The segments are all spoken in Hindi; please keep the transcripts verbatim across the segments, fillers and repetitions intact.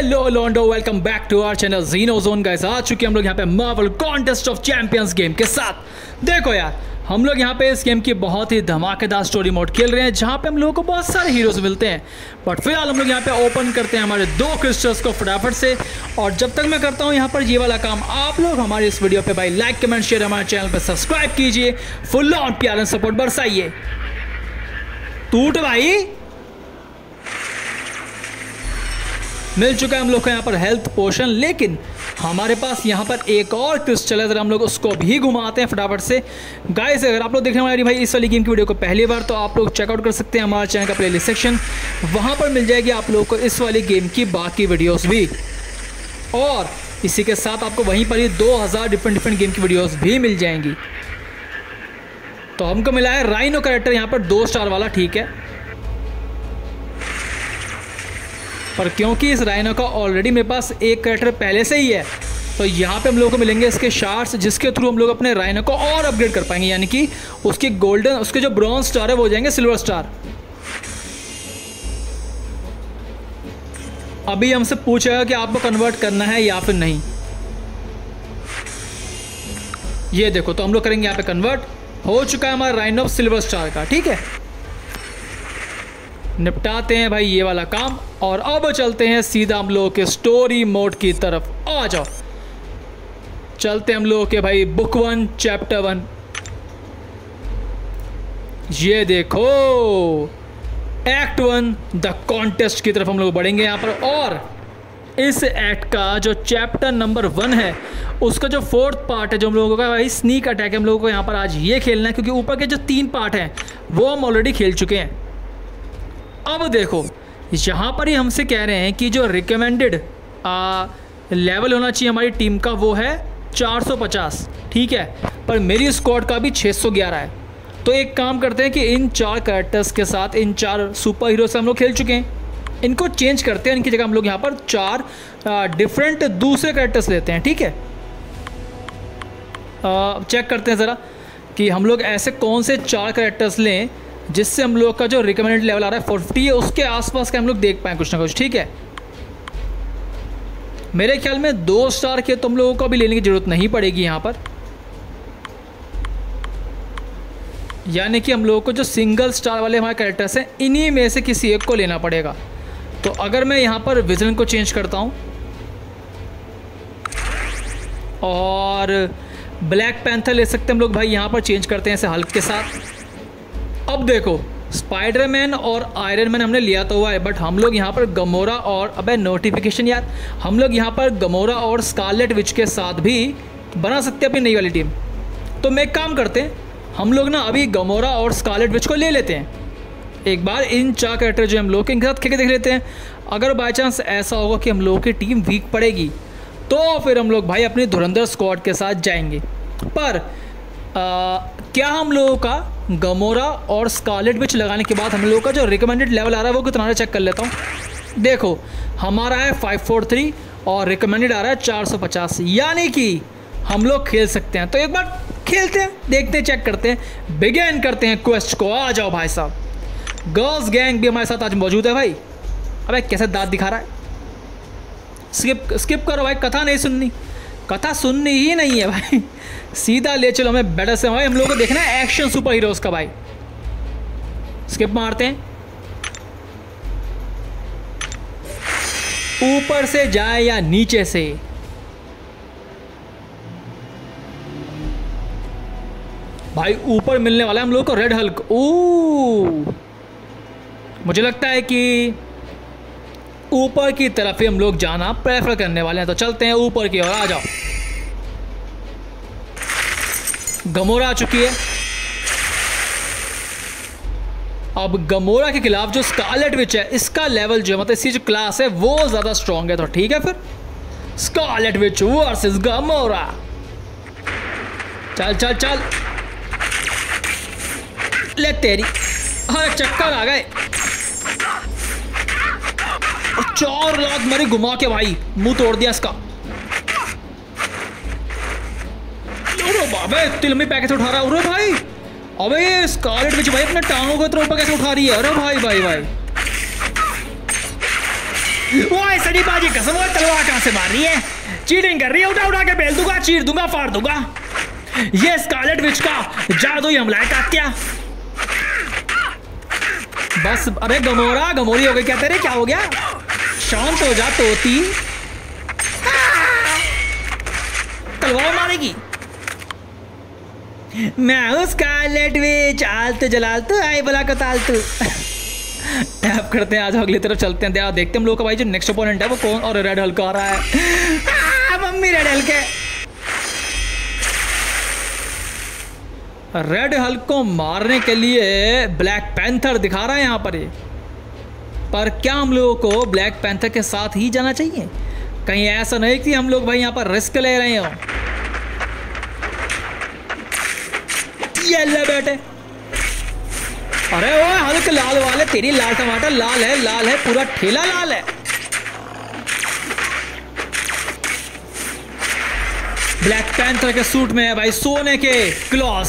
हेलो लोंडो, welcome back to our channel जीनो जोन। गाइस आ चुके हम लोग यहाँ पे Marvel Contest of Champions game के साथ। देखो यार, हम लोग यहाँ पे इस गेम की बहुत ही धमाकेदार स्टोरी मोड खेल रहे हैं, जहाँ पे हम लोगों को बहुत सारे हीरोज मिलते हैं। बट फिलहाल हम लोग यहाँ पे ओपन करते हैं हमारे दो क्रिस्टल्स को फटाफट से। और जब तक मैं करता हूँ यहाँ पर ये वाला काम, आप लोग हमारे इस वीडियो पे भाई लाइक कमेंट शेयर हमारे चैनल पे सब्सक्राइब कीजिए, फुल ऑन प्यार एंड सपोर्ट बरसाइए। टूट भाई मिल चुका है हम लोग को यहाँ पर हेल्थ पोशन, लेकिन हमारे पास यहाँ पर एक और क्रिस्टल है। जरा हम लोग उसको भी घुमाते हैं फटाफट से। गाइस अगर आप लोग देखने वाले भाई इस वाली गेम की वीडियो को पहली बार, तो आप लोग चेकआउट कर सकते हैं हमारे चैनल का प्लेलिस्ट सेक्शन। वहाँ पर मिल जाएगी आप लोगों को इस वाली गेम की बाकी वीडियोस भी, और इसी के साथ आपको वहीं पर ही दो हज़ार डिफरेंट डिफरेंट गेम की वीडियोस भी मिल जाएंगी। तो हमको मिला है राइनो कैरेक्टर यहाँ पर दो स्टार वाला, ठीक है। पर क्योंकि इस राइनो का ऑलरेडी मेरे पास एक कैरेक्टर पहले से ही है, तो यहाँ पे हम लोगों को मिलेंगे इसके शार्ट्स, जिसके थ्रू हम लोग अपने राइनो को और अपग्रेड कर पाएंगे। यानी कि उसकी गोल्डन, उसके जो ब्रॉन्ज स्टार है वो हो जाएंगे सिल्वर स्टार। अभी हमसे पूछेगा कि आपको कन्वर्ट करना है या फिर नहीं। ये देखो, तो हम लोग करेंगे यहाँ पे कन्वर्ट। हो चुका है हमारा राइनो सिल्वर स्टार का, ठीक है। निपटाते हैं भाई ये वाला काम, और अब चलते हैं सीधा हम लोगों के स्टोरी मोड की तरफ। आ जाओ, चलते हैं हम लोगों के भाई बुक वन चैप्टर वन। ये देखो एक्ट वन द कॉन्टेस्ट की तरफ हम लोग बढ़ेंगे यहाँ पर। और इस एक्ट का जो चैप्टर नंबर वन है, उसका जो फोर्थ पार्ट है, जो हम लोगों का भाई स्नीक अटैक है, हम लोगों को यहाँ पर आज ये खेलना है, क्योंकि ऊपर के जो तीन पार्ट हैं वो हम ऑलरेडी खेल चुके हैं। अब देखो यहाँ पर ही हमसे कह रहे हैं कि जो रिकमेंडेड लेवल होना चाहिए हमारी टीम का वो है चार सौ पचास, ठीक है। पर मेरी स्क्वाड का भी छह सौ ग्यारह है। तो एक काम करते हैं कि इन चार कैरेक्टर्स के साथ, इन चार सुपर हीरो से हम लोग खेल चुके हैं, इनको चेंज करते हैं। इनकी जगह हम लोग यहाँ पर चार डिफरेंट दूसरे कैरेक्टर्स लेते हैं, ठीक है। चेक करते हैं ज़रा कि हम लोग ऐसे कौन से चार कैरेक्टर्स लें जिससे हम लोग का जो रिकमेंडेड लेवल आ रहा है फोर फिफ्टी है, उसके आसपास का हम लोग देख पाएँ कुछ ना कुछ, ठीक है। मेरे ख्याल में दो स्टार के तो हम लोगों को भी लेने की ज़रूरत नहीं पड़ेगी यहाँ पर। यानी कि हम लोगों को जो सिंगल स्टार वाले हमारे कैरेक्टर्स हैं, इन्हीं में से किसी एक को लेना पड़ेगा। तो अगर मैं यहाँ पर विजन को चेंज करता हूँ और ब्लैक पैंथर ले सकते हैं हम लोग भाई, यहाँ पर चेंज करते हैं इसे हल्क के साथ। अब देखो स्पाइडरमैन और आयरन मैन हमने लिया तो हुआ है, बट हम लोग यहाँ पर गमोरा और, अबे नोटिफिकेशन यार, हम लोग यहाँ पर गमोरा और स्कारलेट विच के साथ भी बना सकते हैं अपनी नई वाली टीम। तो मैं एक काम करते हैं, हम लोग ना अभी गमोरा और स्कारलेट विच को ले लेते हैं एक बार। इन चार कैरेक्टर जो हम लोग के, इनके साथ खेल के देख लेते हैं। अगर बाई चांस ऐसा होगा कि हम लोगों की टीम वीक पड़ेगी, तो फिर हम लोग भाई अपनी धुरंधर स्क्वाड के साथ जाएंगे। पर आ, क्या हम लोगों का गमोरा और स्कारलेट विच लगाने के बाद हम लोगों का जो रिकमेंडेड लेवल आ रहा है वो कितना है, चेक कर लेता हूँ। देखो हमारा है फाइव फोर थ्री और रिकमेंडेड आ रहा है चार सौ पचास, यानी कि हम लोग खेल सकते हैं। तो एक बार खेलते हैं, देखते हैं, चेक करते हैं, बिगिन करते हैं क्वेस्ट को। आ जाओ भाई साहब। गर्ल्स गैंग भी हमारे साथ आज मौजूद है भाई। अबे कैसे दांत दिखा रहा है। स्किप स्किप करो भाई, कथा नहीं सुननी, कथा सुननी ही नहीं है भाई। सीधा ले चलो हमें बेटर से भाई, हम लोगों को देखना है एक्शन सुपर हीरोज का भाई। स्किप मारते हैं। ऊपर से जाए या नीचे से, भाई ऊपर मिलने वाला है हम लोगों को रेड हल्क। ओ मुझे लगता है कि ऊपर की तरफ ही हम लोग जाना प्रेफर करने वाले हैं। तो चलते हैं ऊपर की ओर। आ जाओ। गमोरा आ चुकी है। अब गमोरा के खिलाफ जो स्कारलेट विच है, इसका लेवल जो मतलब इसकी जो क्लास है वो ज़्यादा स्ट्रॉन्ग है। तो ठीक है फिर स्कारलेट विच वर्सेस गमोरा। चल चल चल, ले तेरी, हाँ चक्कर आ गए। चार लाख मरी घुमा के भाई, मुंह तोड़ दिया इसका। अरे बाबे इतनी लंबी पैकेट उठा रहा है। अरे भाई, अबे ये स्कारलेट विच भाई अपने टांगों के ऊपर कैसे उठा रही है। अरे भाई भाई भाई वो सड़ी बाजी कसम, वो तलवार कहाँ से मार रही है? चीटिंग कर रही है, उठा उठा के बेल दूंगा, चीर दूंगा, फाड़ दूंगा। ये स्कारलेट विच का जादुई हमला है कात्या। बस, अरे गमोरा गमोरी हो गई क्या तेरे? क्या हो गया? शांत हो जा तोती। तलवार मारेगी। मैं हूँ स्कारलेट विच, आलतू जलालतू आई बला को तालतू। टैप करते हैं, आज अगली तरफ चलते हैं। देखते हैं हम लोग का भाई जो नेक्स्ट ओपोनेंट है वो कौन। और रेड हल्क आ रहा है। मम्मी रेड हल्क है। रेड हल्क को मारने के लिए ब्लैक पैंथर दिखा रहा है यहाँ पर ये। पर क्या हम लोगों को ब्लैक पैंथर के साथ ही जाना चाहिए? कहीं ऐसा नहीं कि हम लोग भाई यहाँ पर रिस्क ले रहे हो। ये ले बेटे। अरे वो हल्क लाल वाले, तेरी लाल टमाटर लाल है, लाल है, पूरा ठेला लाल है। ब्लैक पैंथर के सूट में है भाई सोने के क्लॉस।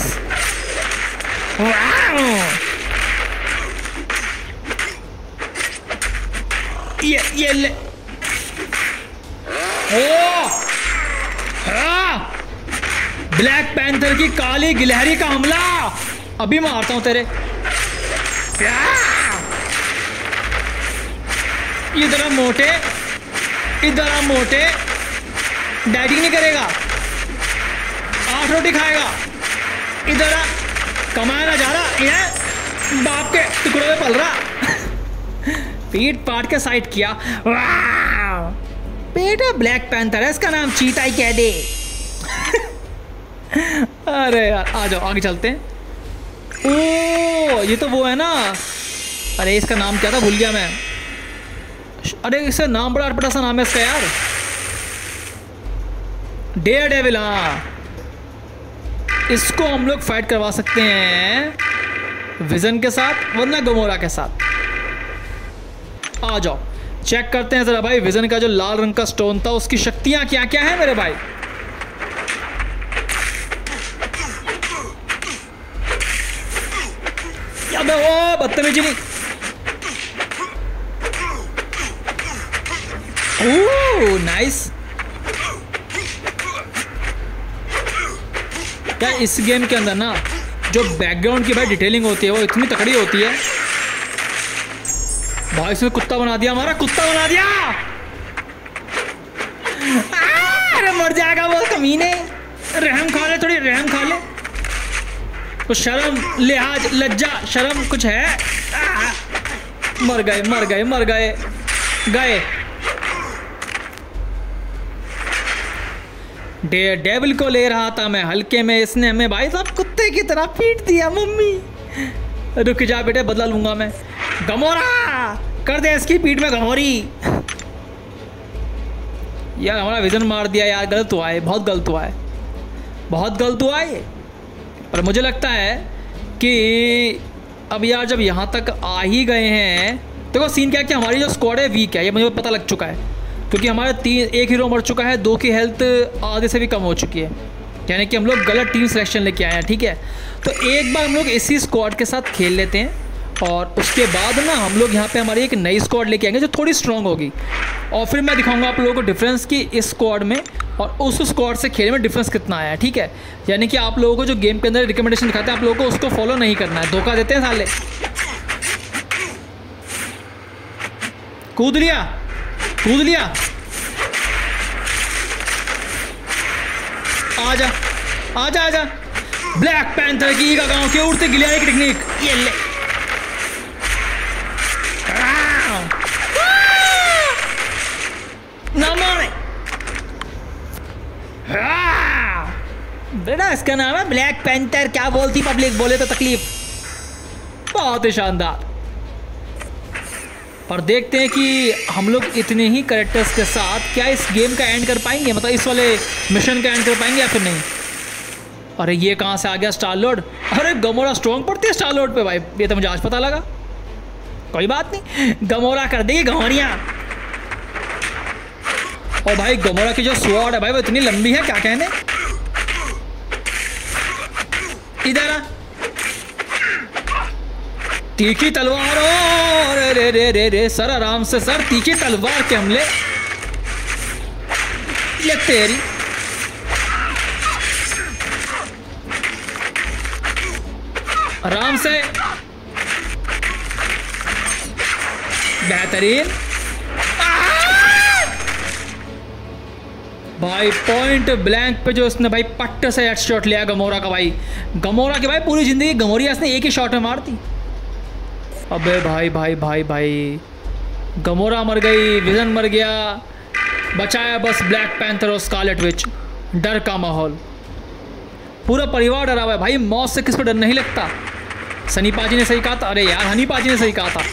ये ये ले। ओ हाँ, ब्लैक पैंथर की काली गिलहरी का हमला। अभी मारता हूं तेरे। इधर आ मोटे, इधर आ मोटे। डाइटिंग नहीं करेगा, आठ रोटी खाएगा। इधर आ, कमाया जा रहा ये बाप के टुकड़ों में पल रहा। पीट पाट के साइड किया। बेटा ब्लैक पैंथर है, इसका नाम चीता ही कह दे। अरे यार आ जाओ आगे चलते हैं। ओ ये तो वो है ना, अरे इसका नाम क्या था भूल गया मैं। अरे इसका नाम बड़ा अटपटा सा नाम है इसका यार। Daredevil. हाँ, इसको हम लोग फाइट करवा सकते हैं विजन के साथ वरना गमोरा के साथ। आ जाओ चेक करते हैं जरा भाई विजन का जो लाल रंग का स्टोन था उसकी शक्तियां क्या क्या है मेरे भाई। अबे ओ बदतमीजी नहीं। Oh nice. क्या इस गेम के अंदर ना जो बैकग्राउंड की भाई डिटेलिंग होती है वो इतनी तकड़ी होती है भाई। इसने कुत्ता बना दिया, हमारा कुत्ता बना दिया। अरे मर जाएगा वो कमीने। रहम खा ले, थोड़ी रहम खा ले। कुछ शर्म लिहाज लज्जा शर्म कुछ है? आ, मर गए मर गए मर गए गए। डे डेविल को ले रहा था मैं हल्के में, इसने हमें भाई साहब कुत्ते की तरह पीट दिया। मम्मी रुक जा बेटे, बदला लूंगा मैं। गमोरा कर दे इसकी पीठ में गमोरी। यार हमारा विजन मार दिया यार, गलत हुआ है, बहुत गलत हुआ है, बहुत गलत हुआ है। पर मुझे लगता है कि अब यार जब यहाँ तक आ ही गए हैं, देखो सीन क्या है कि हमारी जो स्क्वाड है वीक है, ये मुझे पता लग चुका है। क्योंकि हमारे तीन एक हीरो मर चुका है, दो की हेल्थ आधे से भी कम हो चुकी है, यानी कि हम लोग गलत टीम सिलेक्शन लेके आए हैं। ठीक है, तो एक बार हम लोग इसी स्क्वाड के साथ खेल लेते हैं और उसके बाद ना हम लोग यहाँ पे हमारी एक नई स्क्वाड लेके आएंगे जो थोड़ी स्ट्रांग होगी। और फिर मैं दिखाऊंगा आप लोगों को डिफरेंस कि इस स्क्वाड में और उस स्क्वाड से खेलने में डिफरेंस कितना आया है। ठीक है, यानी कि आप लोगों को जो गेम के अंदर रिकमेंडेशन दिखाते हैं आप लोगों को उसको फॉलो नहीं करना है। धोखा देते हैं साले। कूद लिया कूद लिया। आजा आजा आजा। ब्लैक पैंथर की ईगा गांव के उड़ते गिलियारी की टेक्निक ये ले। ना मारे बेटा, इसका नाम है ब्लैक पैंथर। क्या बोलती पब्लिक, बोले तो तकलीफ। बहुत ही शानदार। पर देखते हैं कि हम लोग इतने ही कैरेक्टर्स के साथ क्या इस गेम का एंड कर पाएंगे, मतलब इस वाले मिशन का एंड कर पाएंगे या फिर नहीं। अरे ये कहाँ से आ गया स्टार लॉर्ड? अरे गमोरा स्ट्रॉन्ग पड़ती है स्टार लॉर्ड पे भाई, ये तो मुझे आज पता लगा। कोई बात नहीं, गमोरा कर देगी गमोरियाँ। और भाई गमोरा की जो स्वॉर्ड है भाई वो इतनी लंबी है क्या कहने। इधर आ तीखी तलवार, रे रे रे रे रे सर आराम से सर, तीखी तलवार के हमले। ये तेरी आराम से, बेहतरीन भाई। पॉइंट ब्लैंक पे जो उसने भाई पट्टे से हेड शॉट लिया गमोरा का भाई। गमोरा की भाई पूरी जिंदगी गमोरिया इसने एक ही शॉट में मार दी। अबे भाई भाई भाई भाई, गमोरा मर गई, विजन मर गया, बचाया बस ब्लैक पैंथर और स्कारलेट विच। डर का माहौल, पूरा परिवार डरा हुआ है भाई। मौत से किस पर डर नहीं लगता। सनी पाजी ने सही कहा था, अरे यार हनी पाजी ने सही कहा था।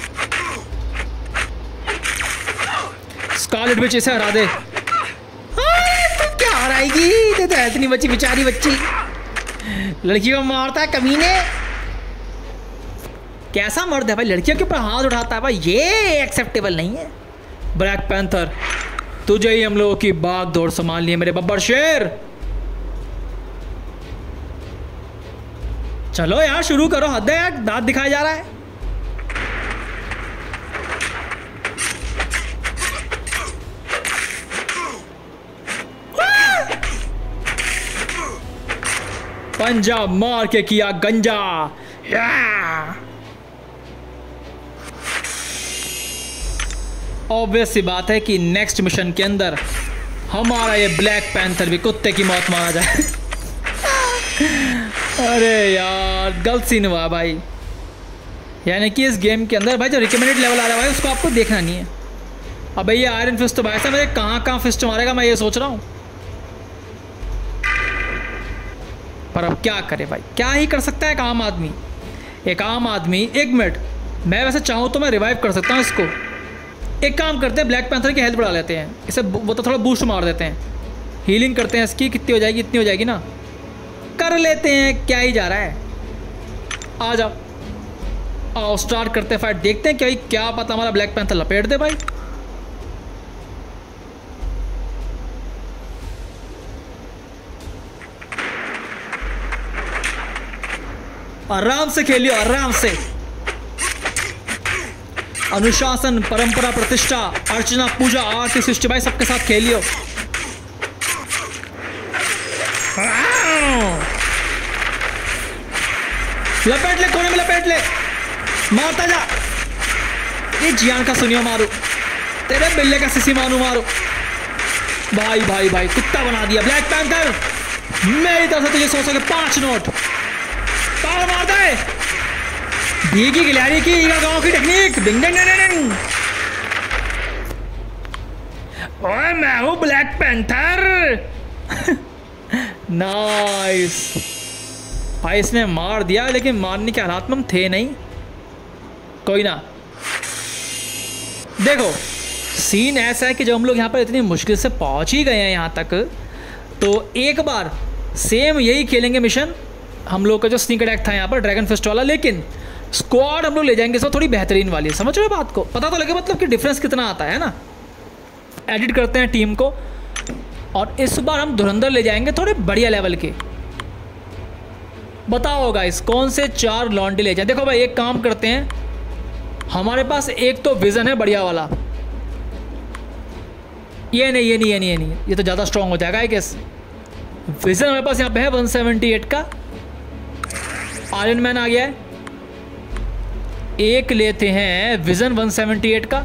स्कारलेट विच इसे हरा दे। क्या हराएगी, तो, तो इतनी बच्ची बेचारी बच्ची लड़की को मारता है कमीने। कैसा मर्द है भाई, लड़कियों के ऊपर हाथ उठाता है भाई, ये एक्सेप्टेबल नहीं है। ब्लैक पैंथर तुझे ही हम लोगों की भाग दौड़ संभालनी है मेरे बब्बर शेर। चलो यार शुरू करो, हद है यार, दांत दिखाया जा रहा है। पंजा मार के किया गंजा। ऑब्वियस सी बात है कि नेक्स्ट मिशन के अंदर हमारा ये ब्लैक पैंथर भी कुत्ते की मौत मारा जाए। अरे यार गलत सीन हुआ भाई। यानी कि इस गेम के अंदर भाई जो रिकमेंडेड लेवल आ रहा है भाई उसको आपको देखना नहीं है। अब भाई ये आयरन फिस्ट तो भाई साहब मुझे कहाँ कहाँ फिस्ट मारेगा मैं ये सोच रहा हूँ। पर अब क्या करे भाई, क्या ही कर सकता है एक आम आदमी। एक आम आदमी एक मिनट, मैं वैसे चाहूँ तो मैं रिवाइव कर सकता हूँ इसको। एक काम करते हैं, ब्लैक पैंथर की हेल्थ बढ़ा लेते हैं, इसे वो तो थोड़ा बूस्ट मार देते हैं, हीलिंग करते हैं इसकी। कितनी हो जाएगी, इतनी हो जाएगी ना, कर लेते हैं, क्या ही जा रहा है। आ जाओ, आओ स्टार्ट करते हैं फाइट, देखते हैं क्या ही, क्या पता हमारा ब्लैक पैंथर लपेट दे भाई। आराम से खेलियो, आराम से। अनुशासन, परंपरा, प्रतिष्ठा, अर्चना, पूजा, आरती, सृष्टि भाई सबके साथ खेलियो। लपेट ले, कोने में लपेट ले, मारता जा। ये जियान का सुनियो मारो, तेरे बिल्ले का सिसी मानू मारो। भाई भाई भाई कुत्ता बना दिया ब्लैक पैंथर। मेरी तरफ से तुझे सौ सौ के पांच नोट पार मार दे। भीगी गिलहरी की गांव की टेक्निक, डिंग डिंग डिंग डिंग। ओए मैं हूं ब्लैक पैंथर। नाइस भाई, इसने मार दिया लेकिन मारने के हालात में हम थे नहीं। कोई ना, देखो सीन ऐसा है कि जब हम लोग यहाँ पर इतनी मुश्किल से पहुँच ही गए हैं यहाँ तक, तो एक बार सेम यही खेलेंगे मिशन हम लोग का जो स्नीक अटैक था यहाँ पर ड्रैगन फिस्ट वाला, लेकिन स्क्वाड हम लोग ले जाएंगे इसमें थोड़ी बेहतरीन वाली। समझ रहे हो बात को, पता तो लगे मतलब कि डिफरेंस कितना आता है ना। एडिट करते हैं टीम को और इस बार हम धुरंधर ले जाएंगे थोड़े बढ़िया लेवल के। बताओ गाइस कौन से चार लॉन्डे ले जाए। देखो भाई एक काम करते हैं, हमारे पास एक तो विजन है बढ़िया वाला। ये नहीं ये नहीं ये नहीं ये नहीं ये तो ज़्यादा स्ट्रांग हो जाएगा आई गेस। विजन हमारे पास यहाँ पे है वन सेवेंटी एट का। आयरन मैन आ गया है, एक लेते हैं विजन वन सेवेंटी एट का,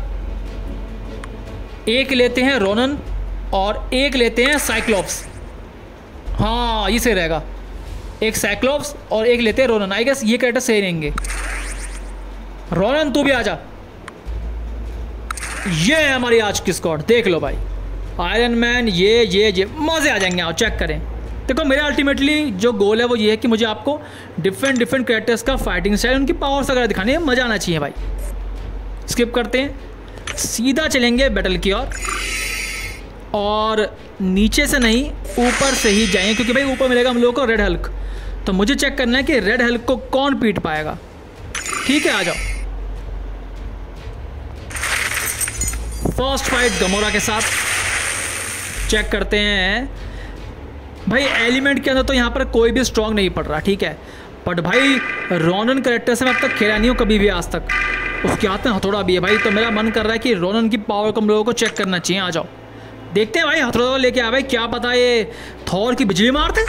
एक लेते हैं रोनन और एक लेते हैं साइक्लोप्स। हाँ ये सही रहेगा, एक साइक्लोप्स और एक लेते हैं रोनन। आई गेस ये कैरेक्टर सही रहेंगे। रोनन तू भी आजा। ये है हमारी आज की स्क्वाड, देख लो भाई। आयरन मैन ये ये ये मज़े आ जाएंगे। आओ चेक करें। देखो मेरा अल्टीमेटली जो गोल है वो ये है कि मुझे आपको डिफरेंट डिफरेंट कैरेक्टर्स का फाइटिंग स्टाइल, उनकी पावर्स वगैरह दिखाने में मज़ा आना चाहिए भाई। स्किप करते हैं, सीधा चलेंगे बैटल की ओर। और नीचे से नहीं ऊपर से ही जाएंगे, क्योंकि भाई ऊपर मिलेगा हम लोगों को रेड हल्क। तो मुझे चेक करना है कि रेड हल्क को कौन पीट पाएगा। ठीक है आ जाओ। फर्स्ट फाइट गमोरा के साथ चेक करते हैं। भाई एलिमेंट के अंदर तो यहाँ पर कोई भी स्ट्रॉन्ग नहीं पड़ रहा, ठीक है, बट भाई रोनन कैरेक्टर से मैं अब तक खेला नहीं हूँ कभी भी आज तक। उसके हाथ में हथौड़ा भी है भाई, तो मेरा मन कर रहा है कि रोनन की पावर को हम लोगों को चेक करना चाहिए। आ जाओ देखते हैं भाई, हथौड़ा लेके आ भाई, क्या पता ये थॉर की बिजली मारते।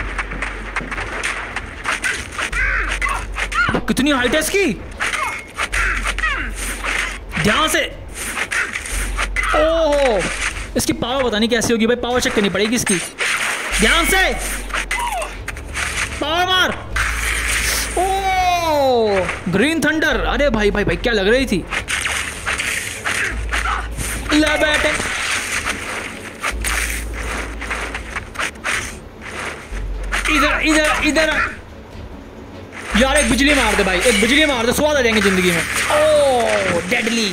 कितनी हाइट है इसकी, ध्यान से। ओहो, इसकी पावर पता नहीं कैसी होगी भाई, पावर चेक करनी पड़ेगी इसकी। ध्यान से पावर मार। ओ ग्रीन थंडर, अरे भाई भाई भाई क्या लग रही थी। ले बैठे, इधर इधर इधर यार, एक बिजली मार दे भाई, एक बिजली मार दे, स्वाद आ जाएंगे जिंदगी में। ओह डेडली,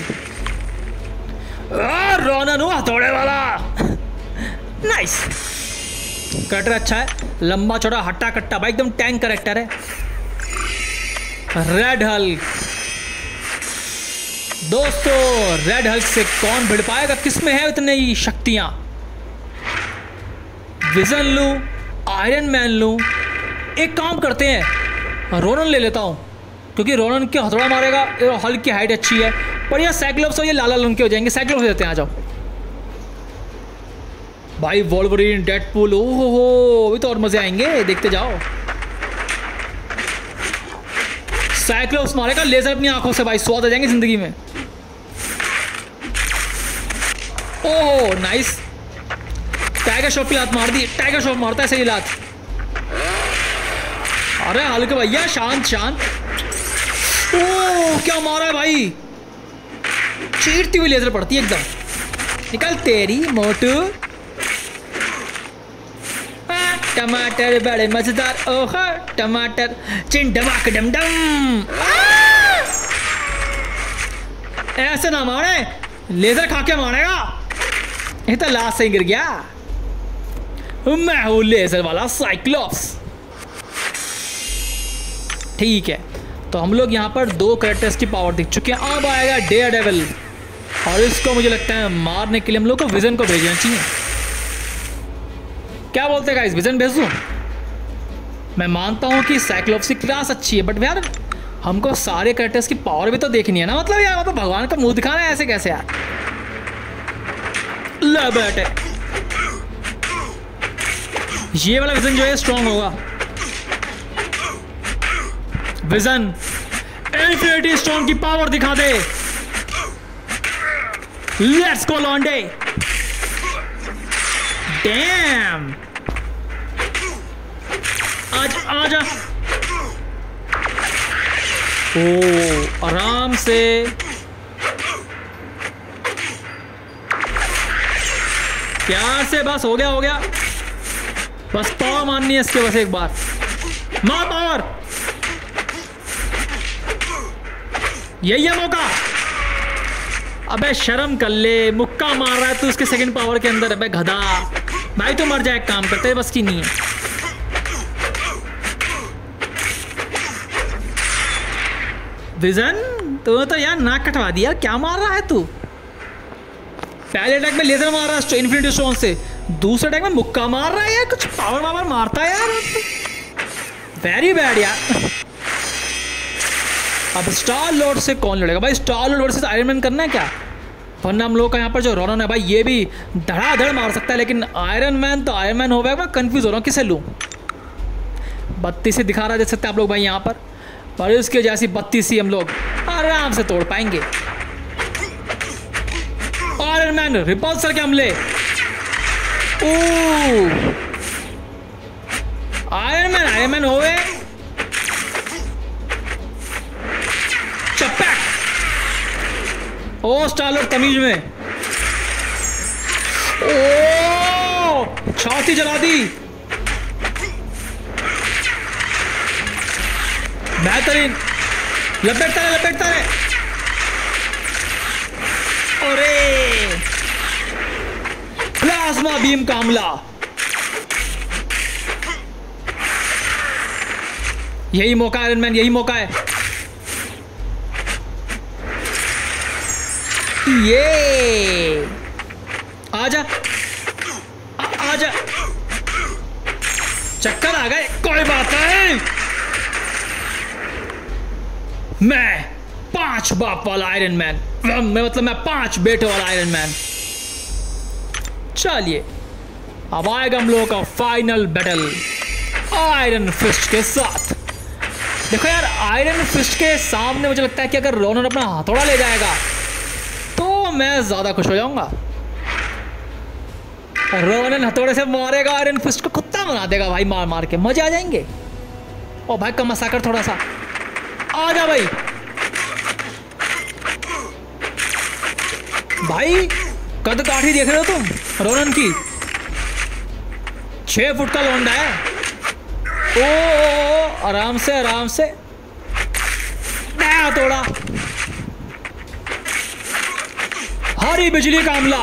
रोनन हुआ हथौड़े वाला। नाइस, करेक्टर अच्छा है, लंबा चौड़ा हट्टा कट्टा भाई, एकदम टैंक करेक्टर है। रेड हल्क दोस्तों, रेड हल्क से कौन भिड़ पाएगा, किसमें है इतनी शक्तियां। विजन लूं, आयरन मैन लूं, एक काम करते हैं रोनन ले लेता हूं, क्योंकि रोनन के हथौड़ा मारेगा, हल्क की हाइट अच्छी है। पर यह साइक्लोप्स और ये लाल लाल रंग के हो जाएंगे, साइक्लोप्स देते हैं। आ जाओ भाई, वोल्वरिन, डेडपूल, ओहो हो, अभी तो और मजे आएंगे, देखते जाओ। साइक्लोप्स मारेगा लेजर अपनी आंखों से भाई, स्वाद आ जाएंगे जिंदगी में। ओहो नाइस, टाइगर शॉट की लात मार दी, टाइगर शॉट मारता है सही लात। अरे हल्क भैया शांत शांत। ओह क्या मारा है भाई, चीरती हुई लेजर पड़ती है एकदम। निकल तेरी मोटू। टमाटर बड़े मजेदार, ओह टमाटर, चिन डमाक डम डम। ऐसे ना मारे, लेजर खा के मारेगा। ये तो लास्ट से गिर गया। मैं हूं लेजर वाला साइक्लोप्स। ठीक है, तो हम लोग यहाँ पर दो कैरेक्टर्स की पावर दिख चुके हैं। अब आएगा डेयरडेविल, और इसको मुझे लगता है मारने के लिए हम लोग को विजन को भेजना चाहिए। क्या बोलते हैं गाइस, विजन भेज दूं? मैं मानता हूँ कि साइक्लोप्स की क्लास अच्छी है, बट यार हमको सारे कैरेक्टर्स की पावर भी तो देखनी है ना। मतलब यार मतलब भगवान का मुंह दिखाना है ऐसे कैसे यार। ले बैठे, ये वाला विजन जो है स्ट्रॉन्ग होगा। विजन इन्फिनिटी स्टोन की पावर दिखा दे। Let's go लॉन्डे। डैम, आज आजा। ओ आराम से, प्यार से, बस हो गया हो गया। बस पावर मारनी है इसके, बस एक बार मार पावर। यही है मौका। अबे शर्म कर ले, मुक्का मार रहा है तू उसके सेकंड पावर के अंदर। अबे गधा भाई, तो मर जाए, काम करते बस की नहीं है। विजन तू तो यार नाक कटवा दिया, क्या मार रहा है तू। पहले अटैक में लेजर मार रहा है इन्फिनिटी स्टोन से, दूसरे अटैक में मुक्का मार रहा है यार, कुछ पावर पावर मारता है यार। वेरी बैड यार। अब स्टार लॉर्ड से कौन लड़ेगा भाई? Star Lord versus Iron Man करना है क्या? वरना हम लोग का यहाँ पर जो रोनन है भाई, ये भी धड़ाधड़ मार सकता है, लेकिन आयरन मैन तो आयरन मैन हो गया। मैं कंफ्यूज हो रहा हूँ किसे लूँ। बत्ती से दिखा रहा देख सकते हैं आप लोग भाई यहाँ पर, पर इसके जैसी बत्ती सी हम लोग आराम से तोड़ पाएंगे। आयरन मैन रिपल्सर के हमले। आयरन मैन आयरन मैन हो गए। चपैक। ओ स्टार तमीज में। ओ छाती जला दी। बेहतरीन, लपेटता रहे लपेटता रहे। अरे प्लाज्मा बीम का हमला। यही मौका आयरन मैन, यही मौका है। ये आजा आ, आजा। चक्कर आ गए, कोई बात नहीं। मैं पांच बाप वाला आयरन मैन, मैं मतलब मैं पांच बेटे वाला आयरन मैन। चलिए अब आएगा हम लोगों का फाइनल बैटल आयरन फिस्ट के साथ। देखो यार, आयरन फिस्ट के सामने मुझे लगता है कि अगर रोनन अपना हथौड़ा ले जाएगा तो मैं ज्यादा खुश हो जाऊंगा। रोनन हथौड़े से मारेगा आयरन फिस्ट को, कुत्ता बना देगा भाई, मार मार के मजे आ जाएंगे। ओ भाई कम मसा कर थोड़ा सा, आ जा भाई। भाई कद काठी देख रहे हो तुम रोनन की, छह फुट का लौंडा है। ओ, ओ, ओ आराम से आराम से, नया हथौड़ा, हरी बिजली का हमला।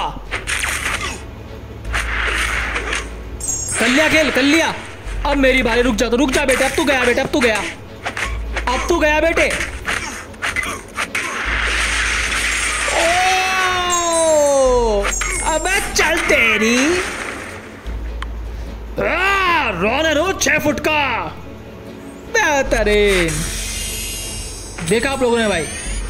कर लिया खेल, कर लिया। अब मेरी बारी, रुक जा तो रुक जा बेटे, अब तू गया बेटे, अब तू गया, अब तू गया बेटे। ओ अबे चल तेरी। रोनन हो छह फुट का, बेहतरीन। देखा आप लोगों ने भाई,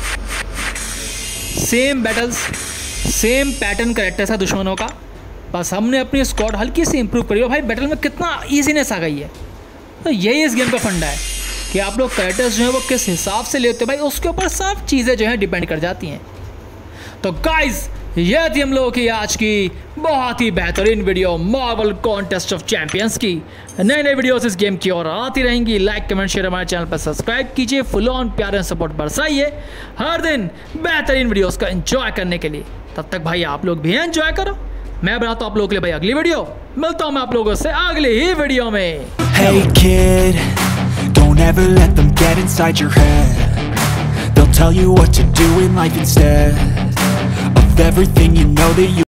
same battles, same pattern characters है दुश्मनों का, बस हमने अपनी स्क्वाड हल्की सी इंप्रूव करी है। भाई बैटल में कितना इजीनेस आ गई है। तो यही इस गेम का फंडा है कि आप लोग कैरेक्टर्स जो है वो किस हिसाब से लेते हो भाई, उसके ऊपर सब चीज़ें जो है डिपेंड कर जाती हैं। तो गाइज ये थी हम लोगों की आज की बहुत ही बेहतरीन video Marvel Contest of Champions की। नए नए वीडियोस इस गेम की और आती रहेंगी। लाइक कमेंट शेयर हमारे चैनल पर सब्सक्राइब कीजिए, फुल ऑन प्यार एंड सपोर्ट बरसाइए हर दिन बेहतरीन वीडियोस का एंजॉय करने के लिए। तब तक भाई आप लोग भी एंजॉय करो। मैं बनाता हूँ आप लोगों के लिए भाई अगली वीडियो। मिलता हूँ मैं आप लोगों से अगली ही वीडियो में। Hey kid, don't ever let them get inside your head. They'll tell you what to do in life instead of everything you know that you